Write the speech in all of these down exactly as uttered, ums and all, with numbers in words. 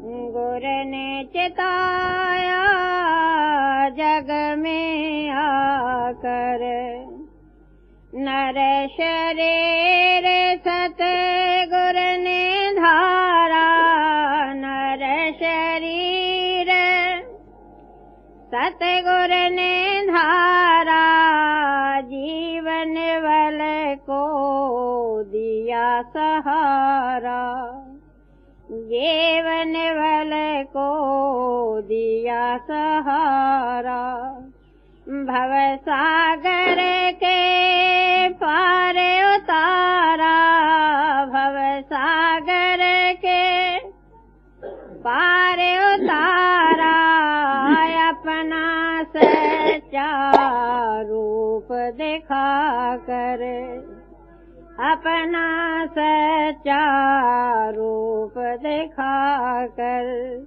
गुर ने चिताया जग में आकर, नर शरीर सतगुर ने धारा। नर शरीर सतगुर ने धारा, जीवन बल को दिया सहारा। जीवन बल को दिया सहारा। भव सागर के पार उतारा। भव सागर के पार उतारा, अपना सच्चा रूप दिखा कर। अपना सच्चा रूप दिखा कर,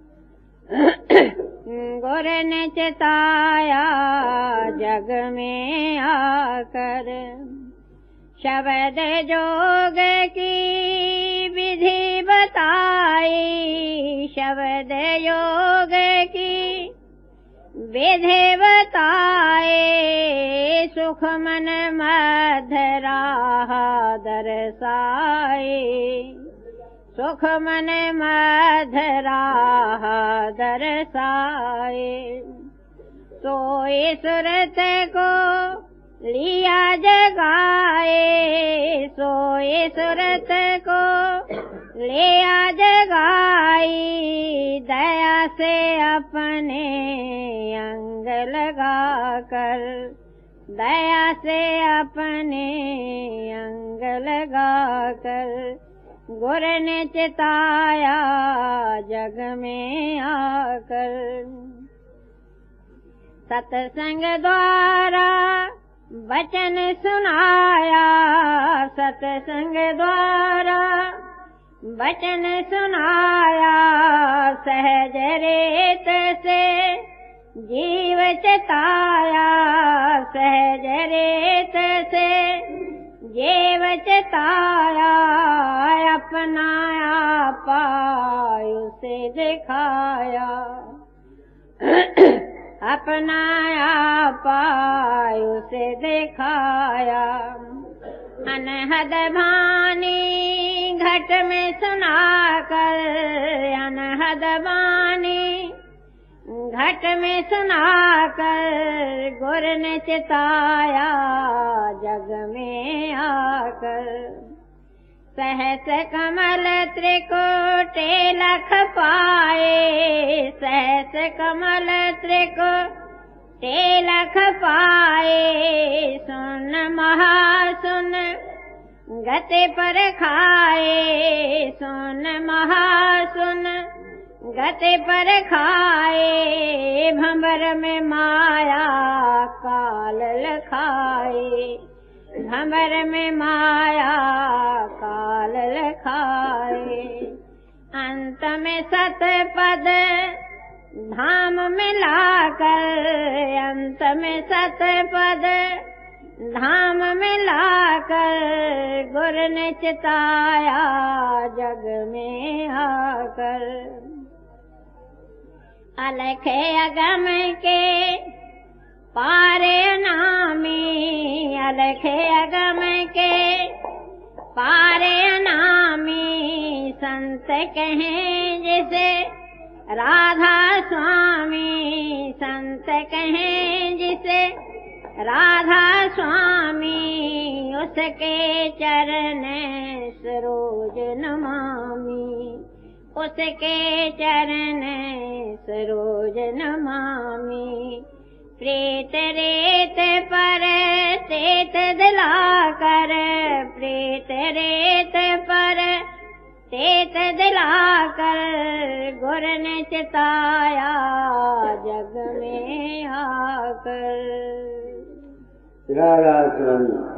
गुर ने चिताया जग में आकर। शब्द जोग की विधि बताई। शब्द योग की विधि बताए, सुख मन मध्य राह दर्शाए। सुख मन मध्य राह दर्शाए। सोई सुरत को लिया जगाए। सोई सुरत को लिया जगाई, दया से अपने अंग लगा कर। दया से अपने अंग लगा कर, गुर ने चिताया जग में आकर। सत्संग द्वारा वचन सुनाया। सत्संग द्वारा वचन सुनाया, सहज रेत से जीव चिताया। सहज रेत से जीव चिताया, अपना पायु से दिखाया। अपना पायु से दिखाया। अनहद भानी घट में सुनाकर। अनहद भानी घट में सुनाकर, गुर ने चिताया जग में आकर। सहस कमल त्रिकोटे लख पाए। सहस कमल त्रिकोटे लख पाए, सुन महासुन गति पर खाए। सुन महासुन गति पर खाए, भंवर में माया काल लखाए। भंवर में माया काल लखाए, अंत में सत पद धाम में लाकर। अंत में सत पद धाम में लाकर, गुर ने चिताया जग में आकर। अलख अगम के पारे अनामी। अलख अगम के पारे अनामी, संत कहें जिसे राधा स्वामी। संत कहें जिसे राधा स्वामी, उसके चरण सरोज नमामि। उसके चरण सरोज नमामि। प्रेत रेत पर तेत दिलाकर। प्रेत रेत पर तेत दिलाकर, गुर ने चिताया जग में आकर। राधा स्वामी।